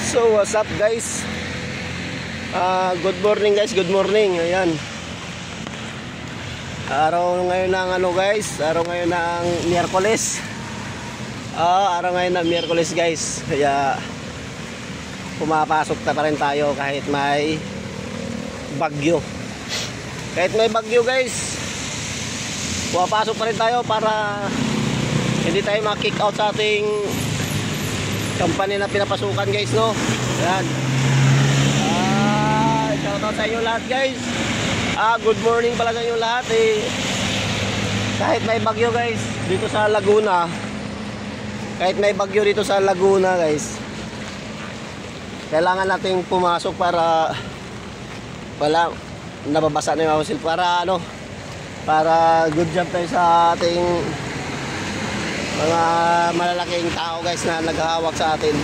So what's up guys? Good morning guys, good morning. Ayan. Araw ngayon ng guys, araw ngayon ng Miyerkules. Araw ngayon ng Miyerkules guys. Kaya pumapasok na pa rin tayo kahit may bagyo. Kahit may bagyo guys, pumapasok pa rin tayo para hindi tayo ma-kick out sa ating company na pinapasukan guys, no? Ayan. Shoutout sa inyo lahat guys. Good morning pala sa inyo lahat kahit may bagyo guys dito sa Laguna. Kahit may bagyo dito sa Laguna guys, kailangan nating pumasok para wala nababasa na yung masil, para para good job tayo sa ating mga malalaking tao guys na naghahawak sa atin.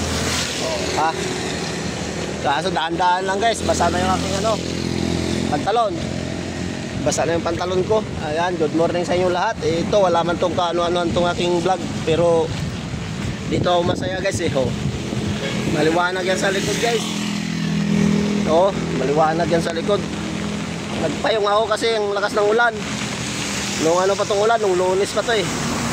Kaso daan-daan lang guys, basa na yung aking pantalon. Basa na yung pantalon ko. Ayan, good morning sa inyo lahat. Ito, wala man tong kaano-ano tong aking vlog, pero dito ako masaya guys maliwanag yan sa likod guys. Maliwanag yan sa likod. Nagpayong ako kasi ang lakas ng ulan. Nung pa tong ulan, nung Lunes pa to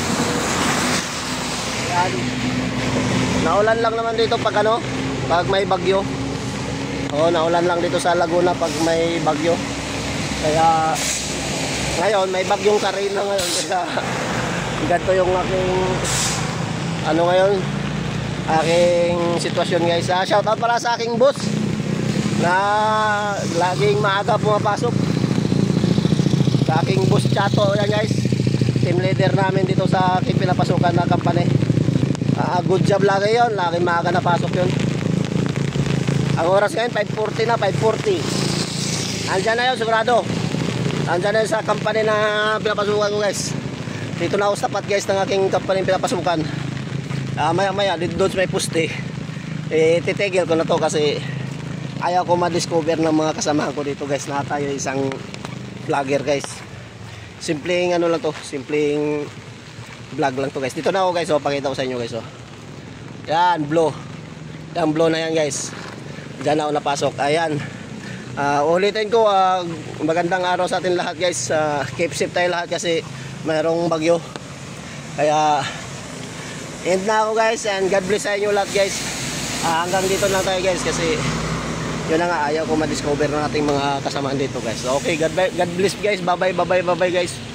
Ayan. Naulan lang naman dito pag pag may bagyo. Naulan lang dito sa Laguna pag may bagyo. Kaya ngayon may bagyong Karina ngayon. Kaya ganito yung aking ngayon, aking sitwasyon guys. Shoutout para sa aking boss na laging maaga pumapasok. Sa aking boss Chato yan guys, team leader namin dito sa aking pinapasukan na company. Good job lagi yun, lagi maaga napasok yun. Ang oras ngayon 5:40 na, 5:40. Andyan na yun sigurado. Andyan na yun sa company na pinapasukan ko guys. Dito na ako tapat guys ng aking company pinapasukan. Maya maya dito may puste, titigil ko na to kasi ayaw ko ma-discover ng mga kasama ko dito guys na tayo isang vlogger guys. Simpleng lang to, simpleng vlog lang to guys. Dito na ako guys, pakita ko sa inyo guys. Yan, blow. Yan, blow na yan guys. Diyan ako napasok. Ayan. Ulitin ko, magandang araw sa atin lahat guys. Keep safe tayo lahat kasi mayroong bagyo. Kaya end na ako guys, and God bless sa inyo lahat guys. Hanggang dito lang tayo guys kasi yun na nga, ayaw ko ma-discover ng ating mga kasamaan dito guys. Okay, God bless guys. Bye bye guys.